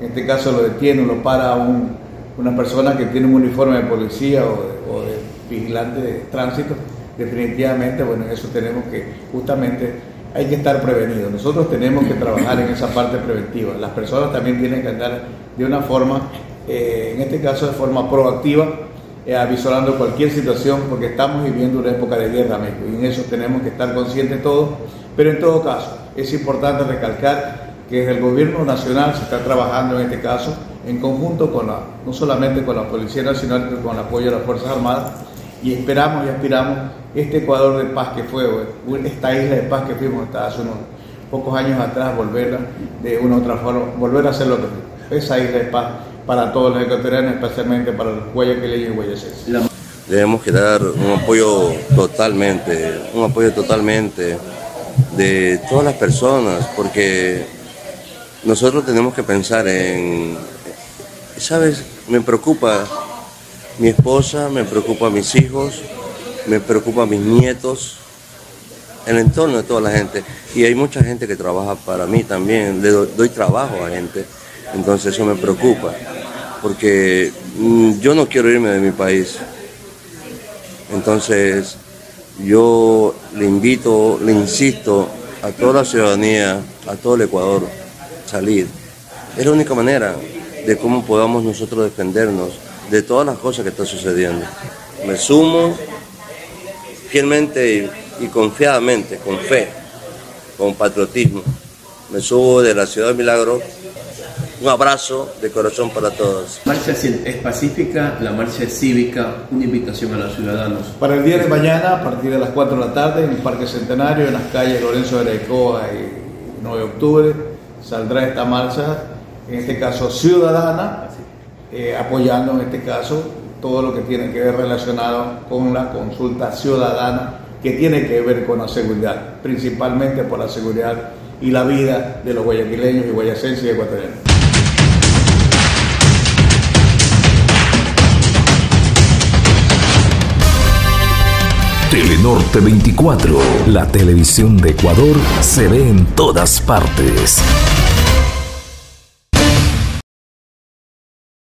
en este caso lo detiene o lo para una persona que tiene un uniforme de policía o de vigilante de tránsito, definitivamente, bueno, en eso tenemos que, justamente, hay que estar prevenidos. Nosotros tenemos que trabajar en esa parte preventiva. Las personas también tienen que andar de una forma, en este caso de forma proactiva, avisorando cualquier situación, porque estamos viviendo una época de guerra, México, y en eso tenemos que estar conscientes todos. Pero en todo caso, es importante recalcar que desde el gobierno nacional se está trabajando en este caso en conjunto con no solamente con la Policía Nacional, sino con el apoyo de las Fuerzas Armadas, y esperamos y aspiramos este Ecuador de paz que fue, esta isla de paz que fuimos hasta hace unos pocos años atrás, volverla de una u otra forma, volver a hacer lo que fue, esa isla de paz para todos los ecuatorianos, especialmente para los guayaquileños y guayacenses. Debemos que dar un apoyo totalmente de todas las personas, porque nosotros tenemos que pensar en, ¿sabes? Me preocupa mi esposa, me preocupa mis hijos, me preocupa mis nietos, el entorno de toda la gente. Y hay mucha gente que trabaja para mí también, le doy trabajo a gente, entonces eso me preocupa, porque yo no quiero irme de mi país. Entonces yo le insisto a toda la ciudadanía, a todo el Ecuador, salir. Es la única manera de cómo podamos nosotros defendernos de todas las cosas que están sucediendo. Me sumo fielmente y confiadamente, con fe, con patriotismo. Me subo de la Ciudad de Milagro. Un abrazo de corazón para todos. La marcha es pacífica, la marcha es cívica, una invitación a los ciudadanos. Para el día de mañana, a partir de las 4 de la tarde, en el Parque Centenario, en las calles Lorenzo de Araicoa y 9 de octubre, saldrá esta marcha, en este caso ciudadana, apoyando en este caso todo lo que tiene que ver relacionado con la consulta ciudadana, que tiene que ver con la seguridad, principalmente por la seguridad y la vida de los guayaquileños y guayacenses y ecuatorianos. Telenorte 24, la televisión de Ecuador se ve en todas partes.